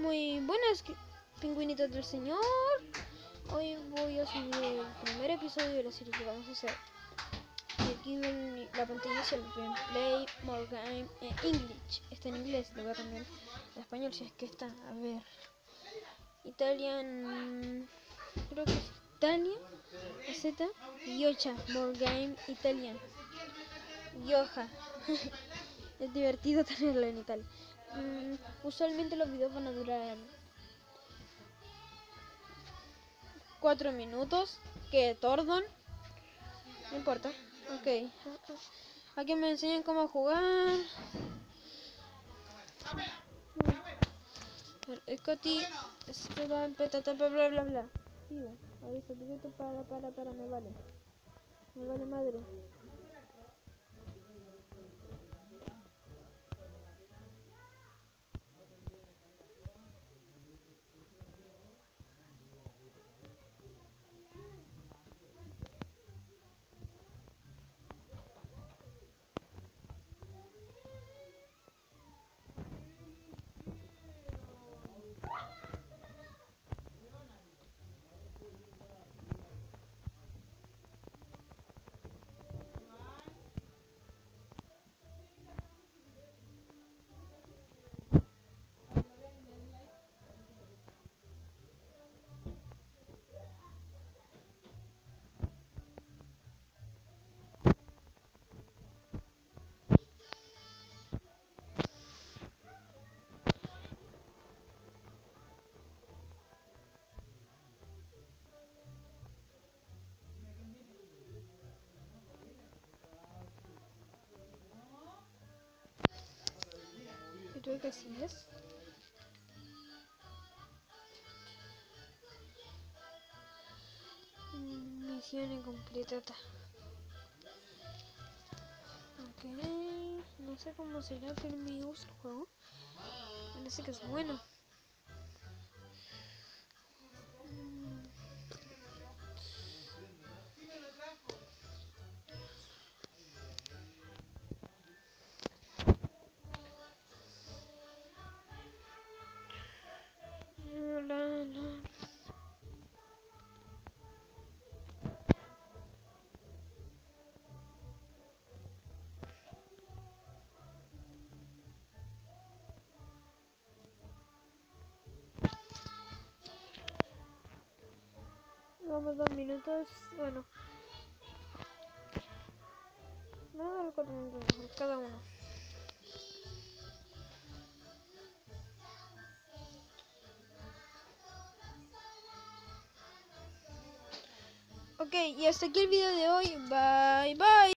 Muy buenas, pingüinitos del señor. Hoy voy a subir el primer episodio de la serie que vamos a hacer. Y aquí ven la pantalla inicial, Play More Game en English. Está en inglés, lo voy a cambiar a español si es que está. A ver, Italian, creo que es Italia, Z, Yocha, More Game Italian, Yoja. Es divertido tenerlo en Italia. Usualmente los videos van a durar 4 minutos. Que tordón. No importa. Ok. Aquí me enseñan cómo jugar. Scotty. Bla bla bla. Sigo. Aviso, para, me vale. Me vale madre. Creo que sí es. Misión incompleta. Ok. No sé cómo será, pero me gusta el juego. Parece que es bueno. Vamos 2 minutos. Bueno, no, los 4 minutos cada uno. Ok, y hasta aquí el video de hoy. Bye bye.